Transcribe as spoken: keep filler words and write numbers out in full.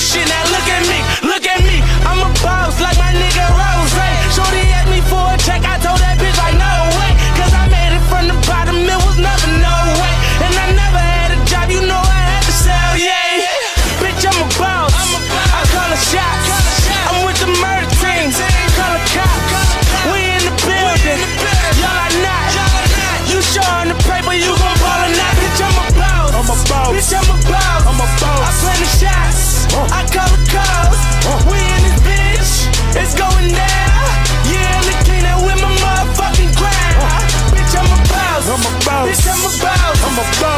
shit. Now look at me, look at me. I'm a boss like my nigga Rose. Shorty asked me for a check, I told that bitch like no way. Cause I made it from the bottom, it was never no way. And I never had a job, you know I had to sell, yeah. Bitch, I'm a boss, I call a shots. I'm with the murder team, call a cops. We in the building, y'all are not. You showing the paper, you gon' ball or not. Bitch, I'm a boss, I'm a boss. bitch, I'm a boss. I'm a boss. I play the shots, I call the calls. We in this bitch, it's going down. Yeah, I'm the king that with my motherfucking crown. Bitch, I'm a boss, I'm a boss. bitch, I'm a boss. I'm a boss.